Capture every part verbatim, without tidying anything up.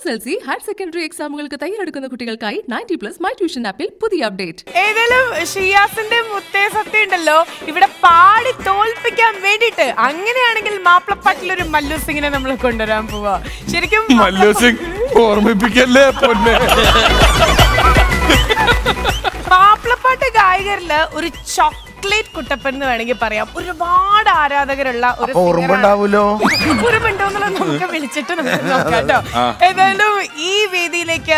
S L C higher secondary എക്സാമുകൾക്ക് തയ്യാറെടുക്കുന്ന കുട്ടികൾക്കായി നയൻറ്റി പ്ലസ് മൈ ട്യൂഷൻ ആപ്പിൽ പുതിയ അപ്ഡേറ്റ്. ഏതായാലും ഷിയാസിന്റെ മുത്തേ സത്യം ഉണ്ടല്ലോ ഇവിടെ പാടി തോൽപ്പിക്കാൻ വേണ്ടിട്ട്. അങ്ങനെയാണെങ്കിൽ മാപ്പിളപ്പാട്ടിൽ ഒരു മല്ലു സിംഗിനെ നമ്മൾ കൊണ്ടുവരാൻ പോവാ. ശരിക്കും മല്ലു സിംഗ് ഓർമ്മിപ്പിക്കല്ലേ പൊന്നെ. മാപ്പിളപ്പാട്ട് ഗായകരില് ഒരു ചോക്ലേറ്റ് കുട്ടപ്പൻ എന്ന് വേണമെങ്കിൽ പറയാം. ഒരുപാട് ആരാധകരുള്ള ഒരു ഉറുമ്പുണ്ടാവൂലോ ഉറുമ്പുണ്ടോന്നുള്ളത് നമുക്ക് വിളിച്ചിട്ട് നമുക്ക് നോക്കാം കേട്ടോ. ഏതായാലും ഈ വേദിയിലേക്ക്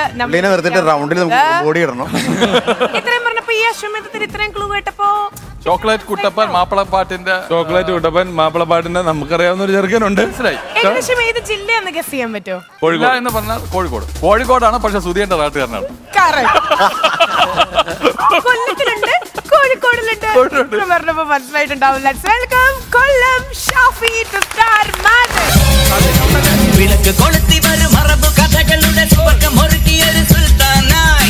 ഇത്രയും പറഞ്ഞപ്പോ ഈ അശ്വമേധത്തിൽ ഇത്രയും ക്ലൂ കേട്ടപ്പോ ചോക്ലേറ്റ് കുട്ടപ്പൻ മാപ്പിളപ്പാട്ടിന്റെ ചോക്ലേറ്റ് കുട്ടപ്പൻ മാപ്പിളപ്പാട്ടിന്റെ നമുക്കറിയാവുന്ന ഒരു ചെറുക്കനുണ്ട്. മനസ്സിലായി. ഏകദേശം ഏത് ജില്ലയെന്ന് ഗസ് ചെയ്യാൻ പറ്റുമോ? കോഴിക്കോട് എന്ന് പറഞ്ഞാൽ കോഴിക്കോട് കോഴിക്കോടാണ്, പക്ഷെ സുധിയുടെ നാട്ടുകാരനാണ്. കൊല്ലത്തിലുണ്ട്, കോഴിക്കോടിലുണ്ട് പറഞ്ഞപ്പോ മനസ്സിലായിട്ടുണ്ടാവില്ല. Welcome Kollam Shafi to star magic. വിളക്ക് കൊളുത്തി വരും അറബ് കഥകളുടെ സുവർഗം ഒരുക്കിയൊരു സുൽത്താനായി.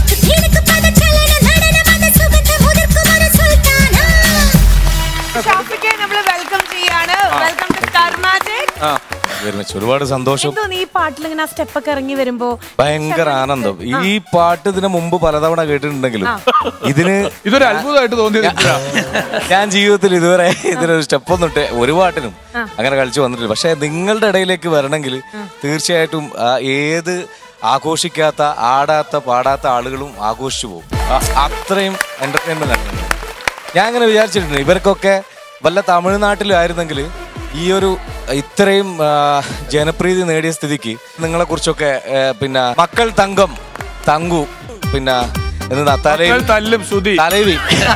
ഷാഫിക്ക് നമ്മള് വെൽക്കം ചെയ്യാണ്. Welcome to star magic. ഒരുപാട് സന്തോഷം. ഈ പാട്ടിൽ ഇങ്ങനെ സ്റ്റെപ്പ് ഒക്കെ ഇറങ്ങി വരുമ്പോ ഭയങ്കര ആനന്ദം. ഈ പാട്ട് ഇതിന് മുമ്പ് പലതവണ കേട്ടിട്ടുണ്ടെങ്കിലും ഇതിന് ഇതൊരു അത്ഭുതമായിട്ട് തോന്നിയത് ഞാൻ ജീവിതത്തിൽ ഇതുവരെ ഇതിനൊരു സ്റ്റെപ്പ് ഒന്നും ഇട്ട് ഒരു പാട്ടിനും അങ്ങനെ കളിച്ചു വന്നിട്ടില്ല. പക്ഷെ നിങ്ങളുടെ ഇടയിലേക്ക് വരണമെങ്കിൽ തീർച്ചയായിട്ടും ഏത് ആഘോഷിക്കാത്ത ആടാത്ത പാടാത്ത ആളുകളും ആഘോഷിച്ചു പോകും. അത്രയും എന്റർടൈൻമെന്റ് ആണ്. ഞാൻ അങ്ങനെ വിചാരിച്ചിട്ടുണ്ട് ഇവർക്കൊക്കെ വല്ല തമിഴ്നാട്ടിലായിരുന്നെങ്കിൽ ഈ ഒരു ഇത്രയും ജനപ്രീതി നേടിയ സ്ഥിതിക്ക് നിങ്ങളെ കുറിച്ചൊക്കെ പിന്നെ മക്കൾ തങ്കം തങ്കു പിന്നെ എന്താ തല്ലും സുധി തലവി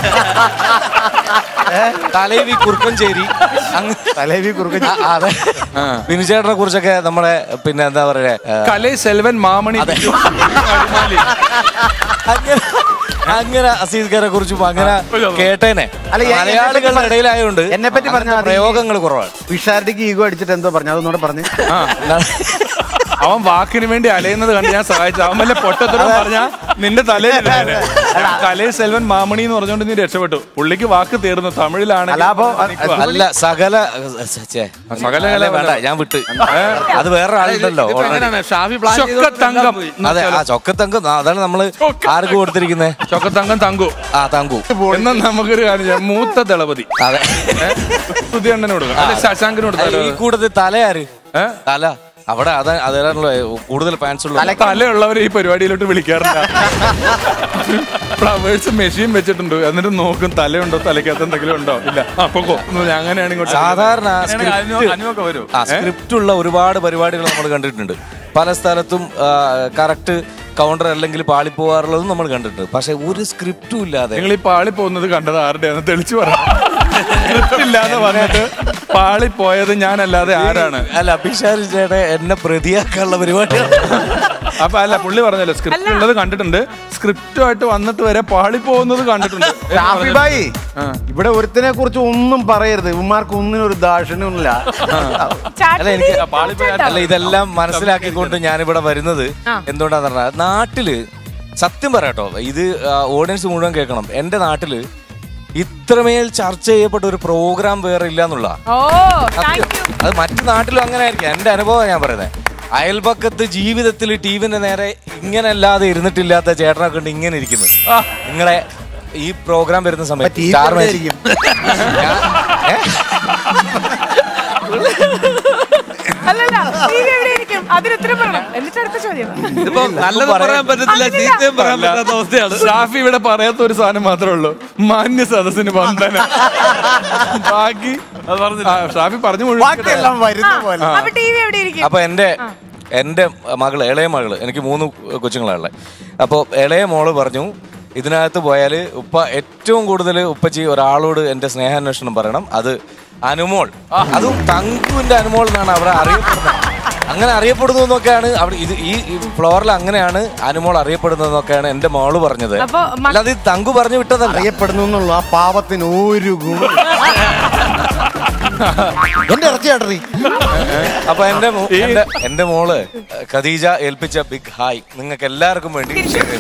തലവി കുറുക്കഞ്ചേരി തലവി കുറുക്കൻ അതെ വിനുചേട്ടനെ കുറിച്ചൊക്കെ നമ്മളെ പിന്നെ എന്താ പറയാ കലൈ സെൽവൻ മാമണി അങ്ങനെ അസീസ്കാരെ കുറിച്ചും അങ്ങനെ കേട്ടേനെ. മലയാളികളുടെ ഇടയിലായതുകൊണ്ട് എന്നെ പറ്റി പറഞ്ഞ പ്രയോഗങ്ങൾ കുറവാണ്. വിഷാരടിക്ക് ഈഗോ അടിച്ചിട്ട് എന്തോ പറഞ്ഞു അതൊന്നൂടെ പറഞ്ഞു. അവൻ വാക്കിന് വേണ്ടി അലയുന്നത് കണ്ട് ഞാൻ സഹായിച്ചു. അവൻ വല്ല പൊട്ടത്തരം പറഞ്ഞാ നിന്റെ തലയിൽ കലൈ സെൽവൻ മാമണി എന്ന് പറഞ്ഞുകൊണ്ട് നീ രക്ഷപ്പെട്ടു. പുള്ളിക്ക് വാക്ക് തീർന്നു. തമിഴിലാണ് അല്ല സകല സകല വേണ്ട ഞാൻ വിട്ട്. അത് വേറെ ആളുണ്ടല്ലോ ചൊക്കത്തങ്കം. അതെ ആ ചൊക്കത്തങ്കം അതാണ് നമ്മള് ആർക്ക് കൊടുത്തിരിക്കുന്നത്. ചൊക്കത്തങ്കം തങ്കു. ആ തങ്കു എന്നാൽ നമുക്കൊരു കാര്യം മൂത്ത ദളപതി. അതെ പുതിയ അണ്ണന് കൊടുക്കാം. അല്ലെ ശശാങ്കിന് കൊടുക്കാം. ഈ കൂട്ടത്തിൽ തലയാര് തല അവിടെ അതാ അതാണല്ലോ കൂടുതൽ ഫാൻസ് ഉള്ള തലയുള്ളവരെ ഈ പരിപാടിയിലോട്ട് വിളിക്കാറില്ല. ഫ്ലവേഴ്സ് മെഷീൻ വെച്ചിട്ടുണ്ട്. എന്നിട്ട് നോക്കും തലയുണ്ടോ തലയ്ക്കകത്ത് എന്തെങ്കിലും ഉണ്ടോ ഇല്ല. അപ്പൊ അങ്ങനെയാണ് ഇങ്ങോട്ട്. സാധാരണ സ്ക്രിപ്റ്റ് ഉള്ള ഒരുപാട് പരിപാടികൾ നമ്മൾ കണ്ടിട്ടുണ്ട്. പല സ്ഥലത്തും കറക്റ്റ് കൗണ്ടർ അല്ലെങ്കിൽ പാളിപ്പോവാറുള്ളതും നമ്മൾ കണ്ടിട്ടുണ്ട്. പക്ഷെ ഒരു സ്ക്രിപ്റ്റും ഇല്ലാതെ നിങ്ങൾ ഈ പാളി പോകുന്നത് കണ്ടത് ആരുടെയാണ് തെളിച്ചു പറയാം. ഇല്ലാതെ പറഞ്ഞിട്ട് പാളി പോയത് ഞാനല്ലാതെ ആരാണ്? അല്ല പിഷാരിച്ചേടെ എന്നെ പ്രതിയാക്കാനുള്ള പരിപാടിയാണ്. അപ്പൊ അല്ല പുള്ളി പറഞ്ഞല്ലോ സ്ക്രിപ്റ്റ് ഉള്ളത് കണ്ടിട്ടുണ്ട്. സ്ക്രിപ്റ്റുമായിട്ട് വന്നിട്ട് വരെ പാളി പോകുന്നത് കണ്ടിട്ടുണ്ട്. ഇവിടെ ഒരുത്തിനെ കുറിച്ച് ഒന്നും പറയരുത്. ഇവന്മാർക്ക് ഒന്നിനും ഒരു ദാക്ഷിണ്യമില്ല. അല്ല എനിക്ക് അല്ല ഇതെല്ലാം മനസ്സിലാക്കിക്കൊണ്ട് ഞാനിവിടെ വരുന്നത് എന്തുകൊണ്ടാന്ന് പറഞ്ഞാൽ നാട്ടില് സത്യം പറയാട്ടോ ഇത് ഓഡിയൻസ് മുഴുവൻ കേൾക്കണം. എന്റെ നാട്ടില് ഇത്രമേൽ ചർച്ച ചെയ്യപ്പെട്ട ഒരു പ്രോഗ്രാം വേറെ ഇല്ല എന്നുള്ള. അത് മറ്റു നാട്ടിലും അങ്ങനെ ആയിരിക്കും. എന്റെ അനുഭവം ഞാൻ പറയുന്നത്. അയൽപക്കത്ത് ജീവിതത്തിൽ ടിവിന്റെ നേരെ ഇങ്ങനെ അല്ലാതെ ഇരുന്നിട്ടില്ലാത്ത ചേട്ടനൊക്കെ ഉണ്ട് ഇങ്ങനെ ഇരിക്കുന്നത്. നിങ്ങളെ ഈ പ്രോഗ്രാം വരുന്ന സമയത്ത് ഷാഫി ഇവിടെ പറയാത്ത ഒരു സാധനം മാത്രമേ ഉള്ളൂ, മാന്യ സദസ്സിന് വന്ദന. ബാക്കി ഷാഫി പറഞ്ഞു. അപ്പൊ എന്റെ എന്റെ മകള് ഇളയ മകള് എനിക്ക് മൂന്ന് കൊച്ചുങ്ങളാണുള്ളത്. അപ്പൊ ഇളയ മോള് പറഞ്ഞു ഇതിനകത്ത് പോയാല് ഉപ്പ ഏറ്റവും കൂടുതൽ ഉപ്പച്ചി ഒരാളോട് എന്റെ സ്നേഹാന്വേഷണം പറയണം. അത് അനുമോൾ. അതും തങ്കുവിന്റെ അനുമോൾ എന്നാണ് അവിടെ അറിയപ്പെടുന്നത്. അങ്ങനെ അറിയപ്പെടുന്നു എന്നൊക്കെയാണ് അവിടെ ഇത് ഈ ഫ്ലോറിൽ അങ്ങനെയാണ് അനുമോൾ അറിയപ്പെടുന്നതെന്നൊക്കെയാണ് എന്റെ മോള് പറഞ്ഞത്. അല്ലാതെ തങ്കു പറഞ്ഞു വിട്ടതല്ല. അറിയപ്പെടുന്നു എന്നുള്ള ആ പാവത്തിന് ഒരു ഗുണം. എന്റെ ഇറച്ചിയാട്ടറി. അപ്പൊ എന്റെ എന്റെ മോള് ഖദീജ ഏൽപ്പിച്ച ബിഗ് ഹായ് നിങ്ങൾക്ക് എല്ലാവർക്കും വേണ്ടി.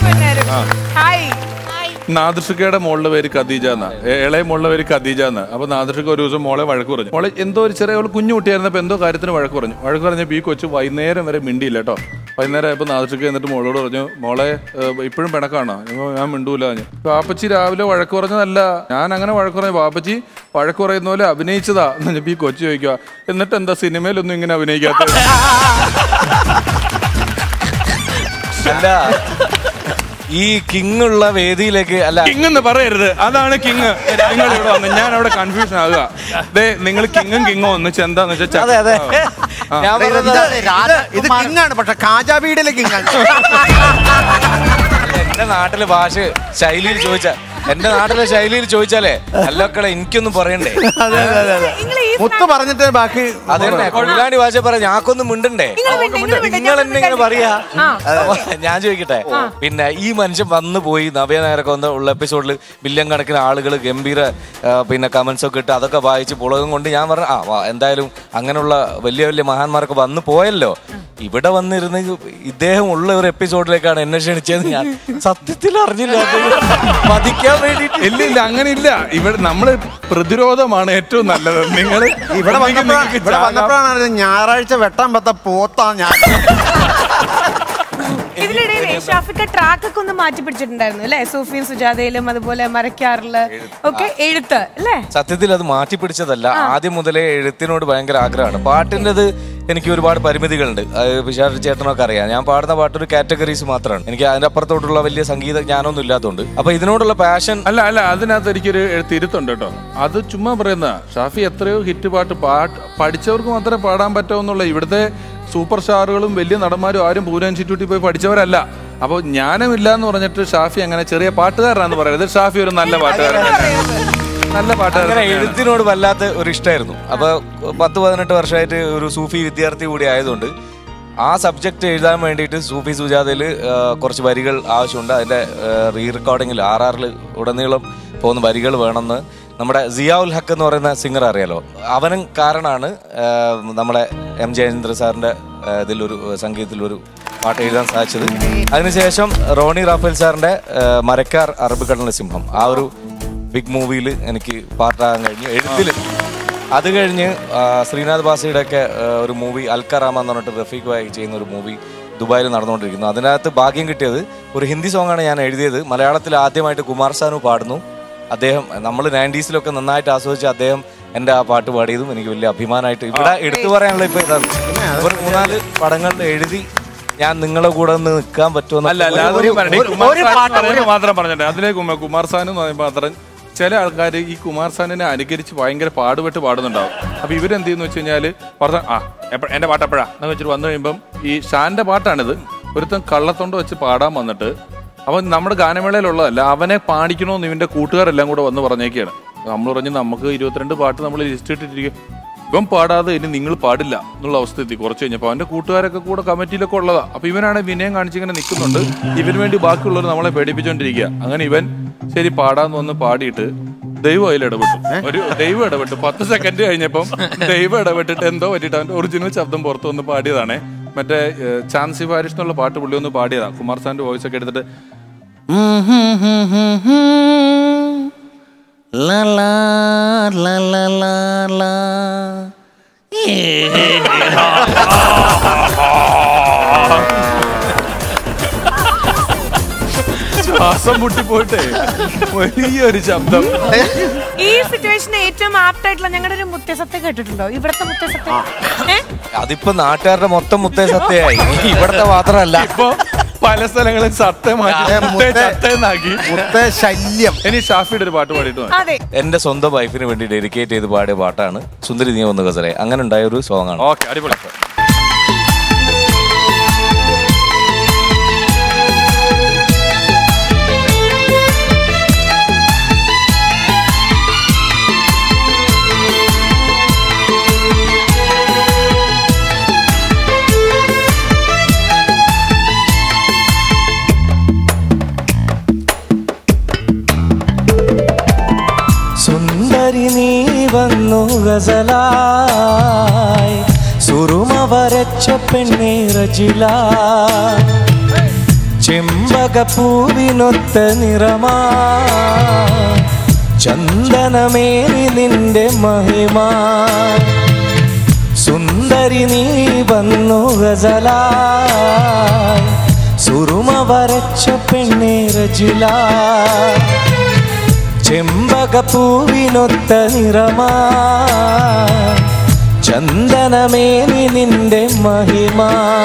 നാദൃഷിക്കയുടെ മോളുടെ പേര് ഖദീജ എന്നാ, ഇളയ മോളുടെ പേര് ഖദീജ എന്നാ. അപ്പൊ നാദൃഷിക്ക ഒരു ദിവസം മോളെ വഴക്ക് പറഞ്ഞു. മോളെ എന്തോ ഒരു ചെറിയ കുഞ്ഞു കുട്ടിയായിരുന്നപ്പോ എന്തോ കാര്യത്തിന് വഴക്ക് പറഞ്ഞു. വഴക്ക് പറഞ്ഞപ്പോ ഈ കൊച്ചു വൈകുന്നേരം വരെ മിണ്ടിയില്ല കേട്ടോ. വൈകുന്നേരം ആയപ്പോൾ നാദൃക്ക് എന്നിട്ട് മോളോട് പറഞ്ഞു, മോളെ ഇപ്പോഴും പിണക്കാണോ? ഞാൻ മിണ്ടൂല. വാപ്പച്ചി രാവിലെ വഴക്ക് പറഞ്ഞതല്ല, ഞാൻ അങ്ങനെ വഴക്ക് പറഞ്ഞു. വാപ്പച്ചി വഴക്ക് പറയുന്ന പോലെ അഭിനയിച്ചതാ എന്ന് പറഞ്ഞപ്പോൾ ഈ കൊച്ചു ചോദിക്കുക, എന്നിട്ട് എന്താ സിനിമയിലൊന്നും ഇങ്ങനെ അഭിനയിക്കാത്ത? അല്ല, ഈ കിങ് ഉള്ള വേദിയിലേക്ക് അല്ല, കിങ് എന്ന് പറയരുത്, അതാണ് കിങ്. നിങ്ങൾ ഇവിടെ വന്ന് ഞാൻ അവിടെ കൺഫ്യൂഷൻ ആകുക. ദേ നിങ്ങൾ കിങ്ങും കിങ്ങും ഒന്നിച്ച് എന്താന്ന് വെച്ചാൽ അതെ അതെ ഞാൻ ഇത് കിങ്ങാണ്, പക്ഷെ കാജാ വീടിലെ കിങ്ങാണ്. എന്റെ നാട്ടിലെ ഭാഷ ശൈലിയിൽ ചോദിച്ചാ എന്റെ നാട്ടിലെ ശൈലിയിൽ ചോദിച്ചാലേ അല്ലക്കളെ എനിക്കൊന്നും പറയണ്ടേ? മുത്ത് പറഞ്ഞിട്ട് ബാക്കി അതെ, കൊള്ളാണ്ടി ഭാഷ പറയാ, ഞാക്കൊന്നും മിണ്ടണ്ടേ? നിങ്ങൾ എന്നെ ഇങ്ങനെ പറയാ. ഞാൻ ചോദിക്കട്ടെ, പിന്നെ ഈ മനുഷ്യൻ വന്നു പോയി നവ്യനായരൊക്കെ വന്ന ഉള്ള എപ്പിസോഡിൽ മില്യൺ കണക്കിന് ആളുകൾ ഗംഭീര പിന്നെ കമന്റ്സ് ഒക്കെ ഇട്ട് അതൊക്കെ വായിച്ച് പുളകം കൊണ്ട് ഞാൻ പറഞ്ഞു, ആ എന്തായാലും അങ്ങനെയുള്ള വലിയ വലിയ മഹാന്മാരൊക്കെ വന്നു പോയല്ലോ, ഇവിടെ വന്നിരുന്ന് ഇദ്ദേഹം ഉള്ള ഒരു എപ്പിസോഡിലേക്കാണ് എന്നെ ക്ഷണിച്ചത്. ഞാൻ സത്യത്തിൽ അറിഞ്ഞില്ല, മതിക്കാൻ വേണ്ടിട്ട്. ഇല്ല ഇല്ല അങ്ങനെ ഇല്ല. ഇവിടെ നമ്മള് പ്രതിരോധമാണ് ഏറ്റവും നല്ലത്. നിങ്ങൾ ഇവിടെ വന്നപ്പോഴാണ് ഞായറാഴ്ച വെട്ടാൻ പറ്റ പോത്താ ഞാൻ. ഇതിനിടയിൽ ഷാഫിക്ക ട്രാക്ക് ഒക്കെ ഒന്ന് മാറ്റി പിടിച്ചിട്ടുണ്ടായിരുന്നു അല്ലെ? സൂഫിയും സുജാതയിലും അതുപോലെ മരക്കാറില് ഒക്കെ എഴുത്ത് അല്ലേ? സത്യത്തിൽ അത് മാറ്റി പിടിച്ചതല്ല, ആദ്യം മുതലേ എഴുത്തിനോട് ഭയങ്കര ആഗ്രഹമാണ്. പാട്ടിൻ്റെത് എനിക്ക് ഒരുപാട് പരിമിതികളുണ്ട്. വിശാൽ ചേട്ടനൊക്കെ അറിയാം, ഞാൻ പാടുന്ന പാട്ടൊരു കാറ്റഗറീസ് മാത്രമാണ്. എനിക്ക് അതിന്റെ അപ്പുറത്തോട്ടുള്ള വലിയ സംഗീത ജ്ഞാനമൊന്നും ഇല്ലാത്തതുകൊണ്ട് അപ്പൊ ഇതിനോടുള്ള പാഷൻ. അല്ല അല്ല അതിനകത്ത് എനിക്കൊരു തിരുത്തുണ്ട് കേട്ടോ. അത് ചുമ്മാ പറയുന്ന. ഷാഫി എത്രയോ ഹിറ്റ് പാട്ട് പാട്ട് പഠിച്ചവർക്ക് മാത്രമേ പാടാൻ പറ്റുമെന്നുള്ള. ഇവിടുത്തെ സൂപ്പർ സ്റ്റാറുകളും വലിയ നടന്മാരും ആരും പൂരം ഇൻസ്റ്റിറ്റ്യൂട്ടിൽ പോയി പഠിച്ചവരല്ല. അപ്പോൾ ജ്ഞാനമില്ല എന്ന് പറഞ്ഞിട്ട് ഷാഫി അങ്ങനെ ചെറിയ പാട്ടുകാരനാന്ന് പറയുന്നത്. ഷാഫി ഒരു നല്ല പാട്ടുകാരൻ, നല്ല പാട്ടുകാരൻ. എഴുത്തിനോട് വല്ലാത്ത ഒരു ഇഷ്ടമായിരുന്നു. അപ്പൊ പത്ത് പതിനെട്ട് വർഷമായിട്ട് ഒരു സൂഫി വിദ്യാർത്ഥി കൂടി ആയതുകൊണ്ട് ആ സബ്ജക്റ്റ് എഴുതാൻ വേണ്ടിയിട്ട് സൂഫി സുജാതയിൽ കുറച്ച് വരികൾ ആവശ്യമുണ്ട്. അതിന്റെ റീ റെക്കോർഡിങ്ങിൽ ആർ ആറിൽ ഉടനീളം പോകുന്ന വരികൾ വേണമെന്ന് നമ്മുടെ സിയാഉൽ ഹക്ക് എന്ന് പറയുന്ന സിംഗർ അറിയാലോ, അവനും കാരണമാണ് നമ്മുടെ എം ജയചന്ദ്ര സാറിന്റെ ഇതിലൊരു സംഗീതത്തിലൊരു പാട്ട് എഴുതാൻ സാധിച്ചത്. അതിനുശേഷം റോണി റാഫേൽ സാറിന്റെ മരക്കാർ അറബിക്കടലിന്റെ സിംഹം ആ ഒരു ബിഗ് മൂവിയിൽ എനിക്ക് പാട്ടാകാൻ കഴിഞ്ഞു എഴുത്തിൽ. അത് കഴിഞ്ഞ് ശ്രീനാഥ് ബാസിയുടെ ഒക്കെ ഒരു മൂവി അൽക്കറാമ എന്ന് പറഞ്ഞിട്ട് റഫീഖ് ഭായി ചെയ്യുന്ന ഒരു മൂവി ദുബായിൽ നടന്നുകൊണ്ടിരിക്കുന്നു. അതിനകത്ത് ഭാഗ്യം കിട്ടിയത് ഒരു ഹിന്ദി സോങ്ങാണ് ഞാൻ എഴുതിയത്. മലയാളത്തിൽ ആദ്യമായിട്ട് കുമാർ സാനു പാടുന്നു. അദ്ദേഹം നമ്മൾ നയൻറ്റീസിലൊക്കെ നന്നായിട്ട് ആസ്വദിച്ച അദ്ദേഹം എൻ്റെ ആ പാട്ട് പാടിയതും എനിക്ക് വലിയ അഭിമാനമായിട്ട് ഇവിടെ എടുത്തു പറയാനുള്ള ഇപ്പൊ ഇതാണ്. ഒരു മൂന്നാല് പടങ്ങൾ എഴുതി ഞാൻ നിങ്ങളെ കൂടെ ഒന്ന് നിൽക്കാൻ പറ്റുമെന്ന് മാത്രം പറഞ്ഞിട്ട് അതിലേക്ക് കുമാർ സാനു എന്ന് പറയുമ്പോൾ അത്ര ചില ആൾക്കാർ ഈ കുമാർ സാനിനെ അനുകരിച്ച് ഭയങ്കര പാടുപെട്ട് പാടുന്നുണ്ടാവും. അപ്പൊ ഇവരെന്ത് ചെയ്യുന്ന വെച്ച് കഴിഞ്ഞാല് പറഞ്ഞ ആ എപ്പ എന്റെ പാട്ട് എപ്പോഴാ എന്ന് വെച്ചിട്ട് വന്നു കഴിയുമ്പം ഈ ഷാന്റെ പാട്ടാണിത് ഒരുത്തൻ കള്ളത്തൊണ്ട് വെച്ച് പാടാൻ വന്നിട്ട് അവൻ നമ്മുടെ ഗാനമേളയിലുള്ളതല്ല, അവനെ പാടിക്കണമെന്ന് ഇവന്റെ കൂട്ടുകാരെല്ലാം കൂടെ വന്ന് പറഞ്ഞേക്കാണ്. നമ്മൾ പറഞ്ഞ് നമുക്ക് ഇരുപത്തിരണ്ട് പാട്ട് നമ്മൾ ലിസ്റ്റ് ഇട്ടിട്ടിരിക്കും, ഇവൻ പാടാതെ ഇനി നിങ്ങൾ പാടില്ല എന്നുള്ള അവസ്ഥ എത്തി. കുറച്ച് കഴിഞ്ഞപ്പോൾ അവന്റെ കൂട്ടുകാരൊക്കെ കൂടെ കമ്മിറ്റിയിലൊക്കെ ഉള്ളതാ. അപ്പൊ ഇവനാണ് വിനയം കാണിച്ചിങ്ങനെ നിൽക്കുന്നുണ്ട്. ഇവന് വേണ്ടി ബാക്കിയുള്ളവർ നമ്മളെ പേടിപ്പിച്ചോണ്ടിരിക്കുക. അങ്ങനെ ഇവൻ ശരി പാടാന്ന് വന്ന് പാടിയിട്ട് ദൈവം അതിൽ ഇടപെട്ടു. ഒരു ദൈവം ഇടപെട്ടു. പത്ത് സെക്കൻഡ് കഴിഞ്ഞപ്പം ദൈവം ഇടപെട്ടിട്ട് എന്തോ പറ്റിയിട്ട് അവന്റെ ഒറിജിനൽ ശബ്ദം പുറത്തു വന്ന് പാടിയതാണേ. മറ്റേ ചാൻസി ഫാരിഷ് എന്നുള്ള പാട്ട് പുള്ളി ഒന്ന് പാടിയതാ. കുമാർ സാറിന്റെ വോയിസ് ഒക്കെ എടുത്തിട്ട് ശ്വാസം മുട്ടിപ്പോയിട്ടേ വലിയൊരു ശബ്ദം. ഈ സിറ്റുവേഷന് ഏറ്റവും ആപ്റ്റ് ആയിട്ടുള്ള ഞങ്ങളുടെ ഒരു മുത്തസത്യം കേട്ടിട്ടുണ്ടോ? ഇവിടത്തെ മുത്തസത്യം അതിപ്പോ നാട്ടുകാരുടെ മൊത്തം മുത്തസത്യമായി, ഇവിടത്തെ മാത്രമല്ല. ഇപ്പൊ പല സ്ഥലങ്ങളിൽ സത്യമാക്കി ശല്യം. ഇനി ഷാഫിയുടെ ഒരു പാട്ട് പാടിയിട്ട് എന്റെ സ്വന്തം വൈഫിന് വേണ്ടി ഡെഡിക്കേറ്റ് ചെയ്ത് പാടിയ പാട്ടാണ് സുന്ദരി നീ വന്ന് ഗസലെ. അങ്ങനെ ഉണ്ടായ ഒരു സോങ് ആണ്. ഓക്കെ, അടിപൊളി. നീ വന്നു ഗസലായി സുറുമ വരച്ച പെണ്ണേ റജില ചെമ്പകപ്പൂവിനൊത്ത നിറമാ ചന്ദനമേറി നിന്റെ മഹിമ സുന്ദരി നീ വന്നു ഗസലായി പെണ്ണേ റജില ചെമ്പകപ്പൂവിനൊത്ത നിറമാ ചന്ദനമേനി നിന്റെ മഹിമ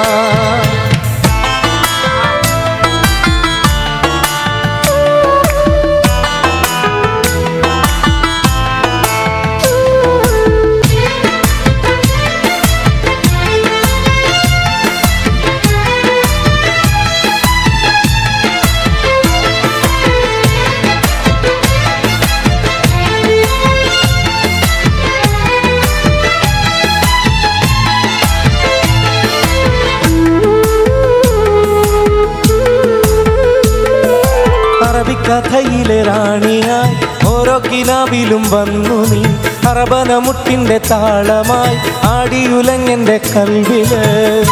കഥയിലെ റാണിയായി ഓരോ കിനാവിലും വന്നു നീ അറബനമുട്ടിന്റെ താളമായി ആടിയുലങ്ങന്റെ കൽവില്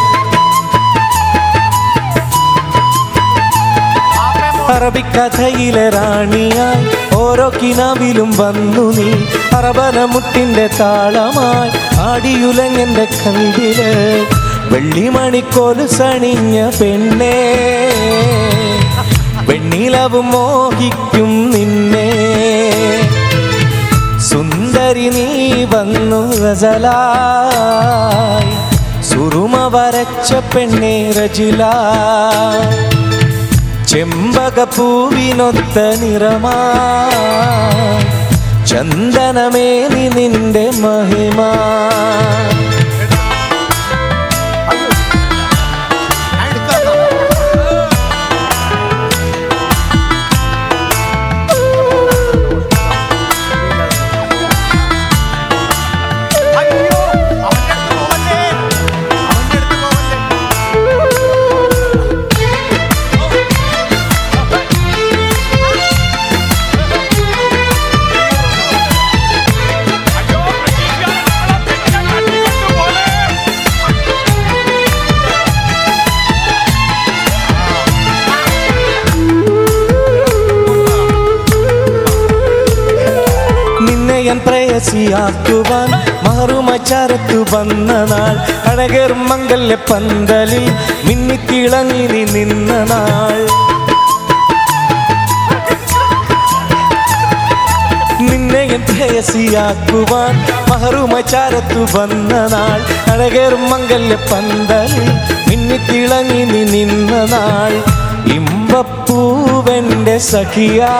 അറബിക്കഥയിലെ റാണിയായി ഓരോ കിനാവിലും വന്നു നീ അറബനമുട്ടിന്റെ താളമായി ആടിയുലങ്ങന്റെ കൽവില് വെള്ളിമണിക്കോല് സണിഞ്ഞ പെണ്ണേ വെണ്ണിലവും മോഹിക്കും നിന്നെ സുന്ദരി നീ വന്നു ഗസലായി സുറുമ വരച്ച പെണ്ണേ റജില ചെമ്പകപ്പൂവിനൊത്ത നിറമാ ചന്ദനമേനി നിന്റെ മഹിമ പ്രേയസിയാക്കുവാൻ മറുമച്ചാരത്തു വന്ന നാൾ അഴകർ മംഗല്യ പന്തലിൽ മിന്നിത്തിളങ്ങി നീ നിന്ന നാൾ നിന്നെ പ്രേയസിയാക്കുവാൻ മറുമച്ചാരത്തു വന്ന നാൾ അഴകർ മംഗല്യ പന്തലിൽ മിന്നിത്തിളങ്ങി നീ നിന്ന നാൾ ഇമ്പപ്പൂവന്റെ സഖിയാ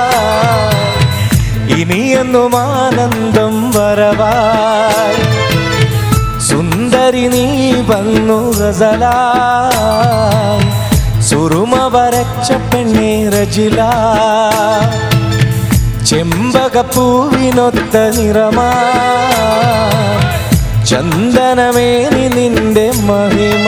ഇനിയെന്നും ആനന്ദം വരവായി സുന്ദരി നീ വന്നു ഗസലായി സുറുമ വരച്ച പെണ്ണേ റജില ചെമ്പകപ്പൂവിനൊത്ത നിറമാ ചന്ദനമേനി നിന്റെ മഹിമ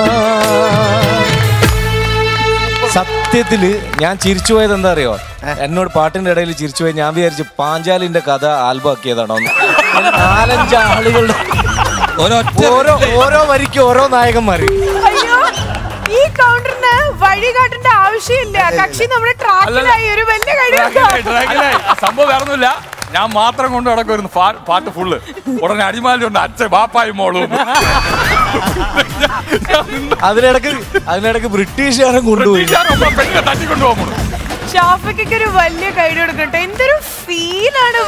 സത്യത്തില് ഞാൻ ചിരിച്ചു പോയത് എന്താ അറിയോ എന്നോട് പാട്ടിന്റെ ഇടയിൽ ചിരിച്ചു പോയി ഞാൻ വിചാരിച്ചു പാഞ്ചാലിന്റെ കഥ ആൽബം ആക്കിയതാണോ നാലഞ്ച് ആളുകളുടെ ഓരോ ഓരോ വരിക്ക് ഓരോ നായകന്മാര് ഈ കൗണ്ടറിന് വഴികാട്ടേണ്ട ആവശ്യമില്ല കക്ഷി നമ്മുടെ ട്രാക്കിലായി ഒരു വലിയ സംഭവം വേറൊന്നുമില്ല ഞാൻ മാത്രം കൊണ്ട് നടക്കുമായിരുന്നു പാട്ട് ഫുള്ള് ഉടനെ അടിമാലിയുണ്ട് അച്ഛൻ ബാപ്പായി മോളും അതിനിടക്ക് അതിനിടക്ക് ബ്രിട്ടീഷുകാരൻ കൊണ്ടുപോയി തട്ടിക്കൊണ്ടുപോകും ഷാഫിക്ക് ഒരു വലിയ കൈഡ് കൊടുക്കട്ടെ എന്തൊരു ഫീലാണ്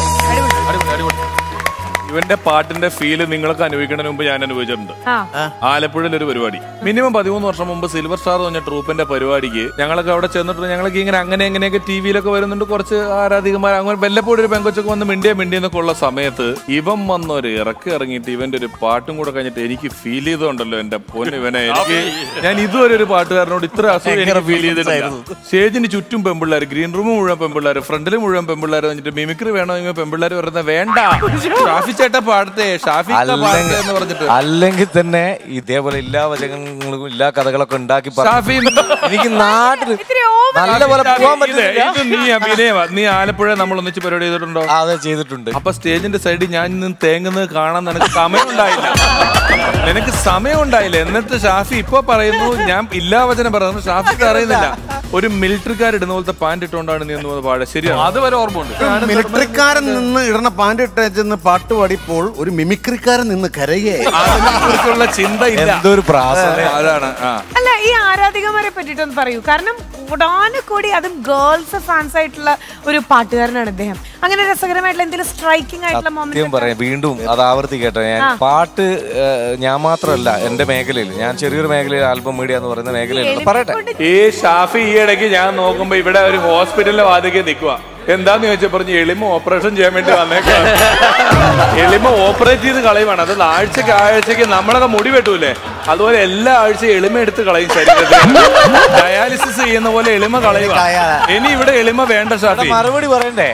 ഇവന്റെ പാട്ടിന്റെ ഫീല് നിങ്ങൾക്ക് അനുഭവിക്കുന്നതിന് മുമ്പ് ഞാൻ അനുഭവിച്ചിട്ടുണ്ട്. ആലപ്പുഴയിൽ ഒരു പരിപാടി മിനിമം പതിമൂന്ന് വർഷം മുമ്പ് സിൽവർ സ്റ്റാർ പറഞ്ഞ ട്രൂപ്പിന്റെ പരിപാടിക്ക് ഞങ്ങളൊക്കെ അവിടെ ചെന്നിട്ട് ഞങ്ങൾക്ക് ഇങ്ങനെ അങ്ങനെ എങ്ങനെയൊക്കെ ടി വിയിലൊക്കെ വരുന്നുണ്ട്. കുറച്ച് ആരാധികമാർ അങ്ങനെ വല്ലപ്പോഴും ഒരു പെങ്കൊച്ചൊക്കെ വന്ന് മിണ്ടിയ മിണ്ടിയെന്നൊക്കെ ഉള്ള സമയത്ത് ഇവൻ വന്നൊരു ഇറക്കി ഇറങ്ങിയിട്ട് ഇവന്റെ ഒരു പാട്ടും കൂടെ കഴിഞ്ഞിട്ട് എനിക്ക് ഫീൽ ചെയ്തോണ്ടല്ലോ എന്റെ പൊന്ന് ഇവനെ. എനിക്ക് ഞാൻ ഇതുവരെ ഒരു പാട്ടുകാരനോട് ഇത്ര അസുഖം ഫീൽ ചെയ്തിട്ടില്ല. സ്റ്റേജിന് ചുറ്റും പെമ്പിള്ളേർ, ഗ്രീൻ റൂം മുഴുവൻ പെമ്പിള്ളേർ, ഫ്രണ്ടിൽ മുഴുവൻ പെമ്പിള്ളേർ വന്നിട്ട് മിമിക്രി വേണമെങ്കിൽ പെമ്പിള്ളേർ പറയുന്നത് വേണ്ട ഷാഫി ചേട്ട പാടത്തെ ഷാഫി എന്ന് പറഞ്ഞിട്ട്. അല്ലെങ്കിൽ തന്നെ ഇതേപോലെ എല്ലാ വചനങ്ങളും എല്ലാ കഥകളൊക്കെ ഉണ്ടാക്കി എനിക്ക് നാട്ടിൽ നല്ലപോലെ പോകാൻ പറ്റില്ല. നീ ആലപ്പുഴ നമ്മൾ ഒന്നിച്ച് പരിപാടി ചെയ്തിട്ടുണ്ടോ? അതെ ചെയ്തിട്ടുണ്ട്. അപ്പൊ സ്റ്റേജിന്റെ സൈഡിൽ ഞാൻ നിന്ന് തേങ്ങുന്നത് കാണാൻ നിനക്ക് സമയം ഉണ്ടായില്ല. നിനക്ക് സമയം ഉണ്ടായില്ല. എന്നിട്ട് ഷാഫി ഇപ്പൊ പറയുന്നു ഞാൻ ഇല്ലാ വചനം പറയുന്നു. ഷാഫിക്ക് അറിയുന്നില്ല ഒരു മിലിറ്ററിക്കാരിടുന്ന പോലത്തെ പാന്റ് ഇട്ടുകൊണ്ടാണ് നീ എന്ന് പാടുക. ശരിയാണ്, അതുവരെ ഓർമ്മയുണ്ട്. മിലിറ്ററിക്കാരൻ നിന്ന് ഇടുന്ന പാന്റ് ഇട്ടെന്ന് പാട്ട് പാടിപ്പോൾ ഒരു മിമിക്രിക്കാരൻ നിന്ന് കരയേ അതിനെക്കുറിച്ചുള്ള ചിന്ത ഇല്ല. എന്തൊരു പ്രാസം. അതാണ്. അല്ല, ഈ ആരാധികമാരെ പറ്റിട്ടൊന്ന് പറയൂ. കാരണം കോടാനുകൂടി അതും ഗേൾസ് ഫാൻസ് ആയിട്ടുള്ള ഒരു പാട്ടുകാരനാണ് അദ്ദേഹം. അങ്ങനെ രസകരമായിട്ടുള്ള എന്തെങ്കിലും സ്ട്രൈക്കിംഗ് ആയിട്ടുള്ള സത്യം പറയാം, വീണ്ടും അത് ആവർത്തിക്കട്ടെ. ഞാൻ പാട്ട് ഞാൻ മാത്രമല്ല എന്റെ മേഖലയിൽ, ഞാൻ ചെറിയൊരു മേഖലയിൽ ആൽബം മീഡിയ എന്ന് പറയുന്ന മേഖലയിൽ പറയട്ടെ. ഈ ഷാഫി ഈ ഇടയ്ക്ക് ഞാൻ നോക്കുമ്പോ ഇവിടെ ഒരു ഹോസ്പിറ്റലിലെ വാതിക്കെ നിൽക്കുക. എന്താന്ന് ചോദിച്ചാൽ പറഞ്ഞു എളിമ ഓപ്പറേഷൻ ചെയ്യാൻ വേണ്ടി വന്നേക്കാം. എളിമ ഓപ്പറേറ്റ് ചെയ്ത് കളയുവാണ്. അത് ആഴ്ചക്ക് ആഴ്ചക്ക് നമ്മളൊക്കെ മുടി വെട്ടൂലേ, അതുപോലെ എല്ലാ ആഴ്ചയും എളിമ എടുത്ത് കളയും ശരീരത്തിൽ. ഡയാലിസിസ് ചെയ്യുന്ന പോലെ എളിമ കളയുക. ഇനി ഇവിടെ എളിമ വേണ്ട ഷാഫി. മറുപടി പറയണ്ടേ?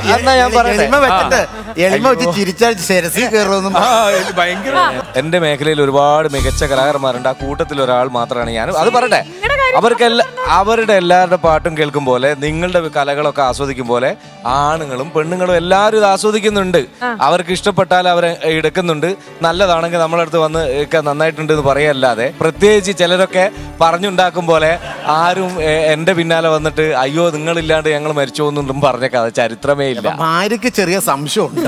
ഭയങ്കര എന്റെ മേഖലയിൽ ഒരുപാട് മികച്ച കലാകാരന്മാരുണ്ട്. ആ കൂട്ടത്തിൽ ഒരാൾ മാത്രമാണ് ഞാൻ. അത് പറയട്ടെ, അവർക്കെല്ലാം അവരുടെ എല്ലാവരുടെ പാട്ടും കേൾക്കും പോലെ, നിങ്ങളുടെ കലകളൊക്കെ ആസ്വദിക്കും പോലെ ആണുങ്ങളും പെണ്ണുങ്ങളും എല്ലാവരും ഇത് ആസ്വദിക്കുന്നുണ്ട്. അവർക്ക് ഇഷ്ടപ്പെട്ടാൽ അവർ എടുക്കുന്നുണ്ട്. നല്ലതാണെങ്കിൽ നമ്മളെ അടുത്ത് വന്ന് ഒക്കെ നന്നായിട്ടുണ്ട് എന്ന് പറയല്ലാതെ, പ്രത്യേകിച്ച് ചിലരൊക്കെ പറഞ്ഞുണ്ടാക്കും പോലെ ആരും എന്റെ പിന്നാലെ വന്നിട്ട് അയ്യോ നിങ്ങളില്ലാണ്ട് ഞങ്ങൾ മരിച്ചു എന്നും പറഞ്ഞ കഥ ചരിത്രമേ ഇല്ല. ഭാര്യക്ക് ചെറിയ സംശയമുണ്ട്.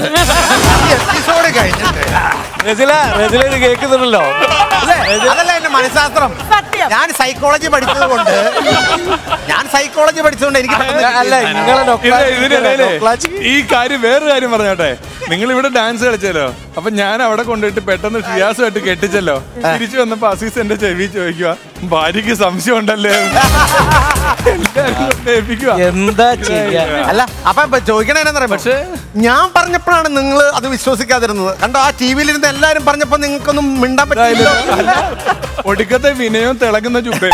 ഇത് കേൾക്കുന്നുണ്ടല്ലോ. അതല്ല എന്റെ മനഃശാസ്ത്രം. ഞാൻ സൈക്കോളജി പഠിച്ചത് കൊണ്ട് ഞാൻ സൈക്കോളജി പഠിച്ചതുകൊണ്ട് എനിക്ക് അല്ല ഇതിനിടയില് ഈ കാര്യം വേറൊരു കാര്യം പറഞ്ഞോട്ടെ. നിങ്ങൾ ഇവിടെ ഡാൻസ് കളിച്ചല്ലോ, അപ്പൊ ഞാൻ അവിടെ കൊണ്ടുപോയിട്ട് പെട്ടെന്ന് ഷിയാസുമായിട്ട് കെട്ടിച്ചല്ലോ. തിരിച്ചു വന്നപ്പോ അസീസ് എന്റെ ചെവി ചോദിക്കുക, ഭാര്യക്ക് സംശയം ഉണ്ടല്ലേ? എന്താ ചെയ്യാ? അല്ല അപ്പൊ ചോദിക്കണേ എന്നറിയാം. പക്ഷെ ഞാൻ പറഞ്ഞപ്പോഴാണ് നിങ്ങൾ അത് വിശ്വസിക്കാതിരുന്നത്. കണ്ടോ, ആ ടി വിയിലിരുന്ന് എല്ലാരും പറഞ്ഞപ്പോ നിങ്ങൾക്കൊന്നും മിണ്ടാൻ പറ്റില്ല. ഒടുക്കത്തെ വിനയവും തിളങ്ങുന്ന ചുബേ.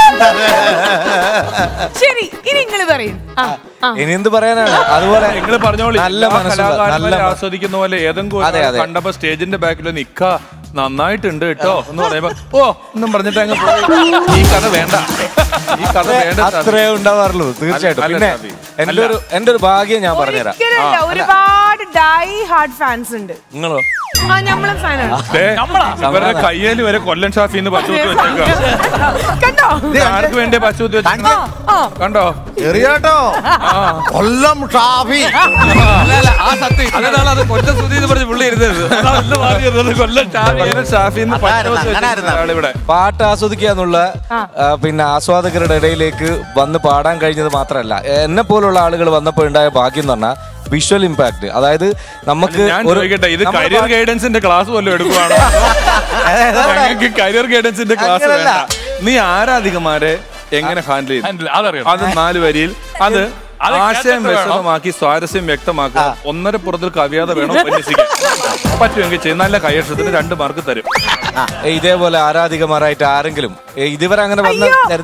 ശരി, ഇനി നിങ്ങൾ പറയും. ഇനി എന്ത് പറയാനാണ്? അതുപോലെ നിങ്ങൾ പറഞ്ഞോളൂ. നല്ല മനസ്സിലാക്കാൻ ആസ്വദിക്കുന്ന പോലെ ഏതെങ്കിലും കണ്ടപ്പോ സ്റ്റേജിന്റെ ബാക്കിൽ നിക്ക നന്നായിട്ടുണ്ട് കേട്ടോ എന്ന് പറയുമ്പോ ഓ ഒന്നും പറഞ്ഞിട്ട് അങ്ങ് ഈ കഥ വേണ്ട, ഈ കഥ വേണ്ട. അത്രേ ഉണ്ടാവാറുള്ളൂ തീർച്ചയായിട്ടും. പിന്നെ എന്റെ ഒരു എന്റെ ഒരു ഭാഗ്യം ഞാൻ പറഞ്ഞുതരാം. ഒരുപാട് ഡൈ ഹാർഡ് ഫാൻസ് ഉണ്ട്. നിങ്ങളോ? ഞമ്മളും ഫാനാണ്. ഇവരുടെ കയ്യേല് വരെ കൊല്ലൻ ഷാഫിന്ന് പശു കണ്ടോ? ആർക്ക് വേണ്ടി പശു കണ്ടോ? ചെറിയാട്ടോ കൊല്ലം ഷാഫി. ആ സത്യം അത് കൊല്ലം സുധി എന്ന് പറഞ്ഞ് പുള്ളി ഇരുന്നത് കൊല്ലം ഷാഫിന്ന് ഇവിടെ. പാട്ട് ആസ്വദിക്കുക എന്നുള്ള പിന്നെ ആസ്വാദകരുടെ ഇടയിലേക്ക് വന്ന് പാടാൻ കഴിഞ്ഞത് മാത്രമല്ല, എന്നെ പോലുള്ള ആളുകൾ വന്നപ്പോൾ ഉണ്ടായ ഭാഗ്യം എന്ന് പറഞ്ഞാൽ വിഷ്വൽ ഇമ്പാക്ട്. അതായത് നമുക്ക് ഇത് കരിയർ ഗൈഡൻസിന്റെ ക്ലാസ് വല്ലതും എടുക്കുവാണോ? കരിയർ ഗൈഡൻസിന്റെ ക്ലാസ് വേണ്ട. നീ ആരാധികമാരെ എങ്ങനെ ഹാൻഡിൽ ചെയ്യും അത് നാല് വരിയിൽ അത് ആശയം വ്യക്തമാക്കി സ്വാരസ്യം വ്യക്തമാക്കുക. ഒന്നര പുറത്തിൽ കവിയാതെ വേണം ഉപന്യസിക്കാൻ. പറ്റുമെങ്കിൽ ചെയ്യും. നല്ല കൈയക്ഷരത്തിന് രണ്ട് മാർക്ക് തരും. ഇതേപോലെ ആരാധികമാരായിട്ട് ആരെങ്കിലും ഇതുവരെ അങ്ങനെ വന്ന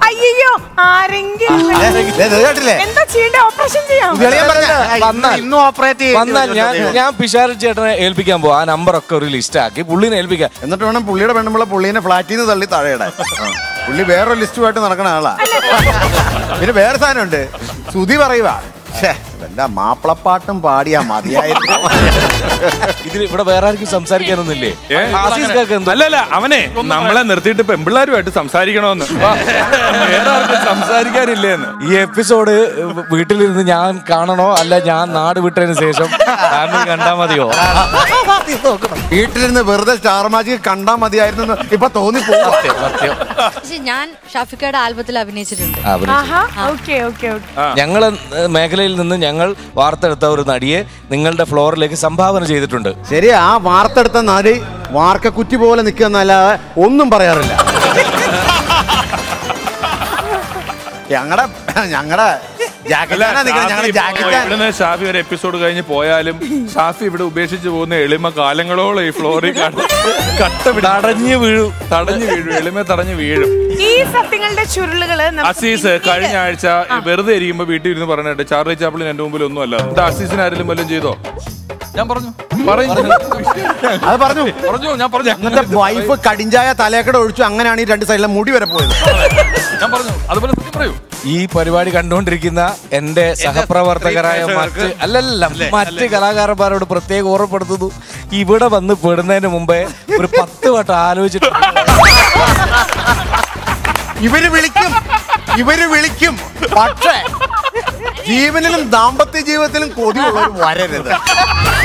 വന്നാൽ ഞാൻ ഞാൻ പിഷാര ചേട്ടനെ ഏൽപ്പിക്കാൻ പോവാ. ആ നമ്പർ ഒക്കെ ഒരു ലിസ്റ്റ് ആക്കി പുള്ളിനെ ഏൽപ്പിക്കാം. എന്നിട്ട് വേണം പുള്ളിയുടെ പെണ്ണുമ്പോൾ പുള്ളിനെ ഫ്ലാറ്റിൽ നിന്ന് തള്ളി താഴെയിടാൻ. പുള്ളി വേറൊരു ലിസ്റ്റുമായിട്ട് നടക്കണ ആളാ. പിന്നെ വേറെ സാധനമുണ്ട്, സുധി പറയുക എന്റെ മാപ്പിളപ്പാട്ടും പാടിയാ മതിയായിരുന്നു. ഇതിൽ ഇവിടെ വേറെ ആർക്കും സംസാരിക്കാനൊന്നുമില്ലേ? അല്ലല്ല, അവനെ നമ്മളെ നിർത്തിയിട്ട് പെമ്പിള്ളാരുമായിട്ട് സംസാരിക്കണമെന്ന്, വേറെ ആർക്കും സംസാരിക്കാനില്ലേന്ന്. ഈ എപ്പിസോഡ് വീട്ടിലിരുന്ന് ഞാൻ കാണണോ അല്ല ഞാൻ നാട് വിട്ടതിന് ശേഷം കണ്ടാ മതിയോ? വീട്ടിലിരുന്ന് വെറുതെ സ്റ്റാർ മാജിക് കണ്ടാ മതിയായിരുന്നു ഇപ്പൊ തോന്നി പോകും. ഞാൻ ഷാഫിക്കയുടെ ആൽബത്തിൽ അഭിനയിച്ചിട്ടുണ്ട്. ഞങ്ങളെ മേഖലയിൽ നിന്ന് ഞങ്ങൾ വാർത്തെടുത്ത ഒരു നടിയെ നിങ്ങളുടെ ഫ്ലോറിലേക്ക് സംഭാവന ചെയ്തിട്ടുണ്ട്. ശരി, ആ വാർത്തെടുത്ത നടി വാർക്കക്കുറ്റി പോലെ നിൽക്കുന്നല്ലാതെ ഒന്നും പറയാറില്ല. ഞങ്ങളുടെ ഞങ്ങളുടെ ഷാഫി ഒരു എപ്പിസോഡ് കഴിഞ്ഞ് പോയാലും ഷാഫി ഇവിടെ ഉപേക്ഷിച്ച് പോകുന്ന എളിമ കാലങ്ങളോളം ഈ ഫ്ലോറിൽ കട്ട തടഞ്ഞു വീഴും തടഞ്ഞു വീഴും എളിമ തടഞ്ഞു വീഴും. ഈ സത്യങ്ങളുടെ ചുരുളുകള് അസീസ് കഴിഞ്ഞ ആഴ്ച വെറുതെ ഇരിക്കുമ്പോ വീട്ടിൽ ഇരുന്ന് പറഞ്ഞിട്ട് ചാർലി ചാപ്ലിൻ എന്റെ മുമ്പിൽ ഒന്നും അല്ല. എന്താ അസീസിന് ആരെങ്കിലും വല്ലതും ചെയ്തോ? ഞാൻ പറഞ്ഞു അത് പറഞ്ഞു പറഞ്ഞു ഞാൻ പറഞ്ഞു. എന്നിട്ട് വൈഫ് കടിഞ്ചായ തലേക്കട ഒഴിച്ചു. അങ്ങനെയാണ് ഈ രണ്ട് സൈഡിലെ മുടി വരെ പോയത്. ഞാൻ പറഞ്ഞു അതുപോലെ പറയൂ. ഈ പരിപാടി കണ്ടുകൊണ്ടിരിക്കുന്ന എന്റെ സഹപ്രവർത്തകരായ മറ്റ് അല്ലല്ല മറ്റ് കലാകാരന്മാരോട് പ്രത്യേകം ഓർമ്മപ്പെടുത്തുന്നു, ഇവിടെ വന്ന് പെടുന്നതിന് മുമ്പേ ഒരു പത്ത് വട്ടം ആലോചിച്ചിട്ട് ഇവര് വിളിക്കും ഇവര് വിളിക്കും പക്ഷേ ജീവനിലും ദാമ്പത്യ ജീവിതത്തിലും കൊതിയുള്ളവർ വരരുത്.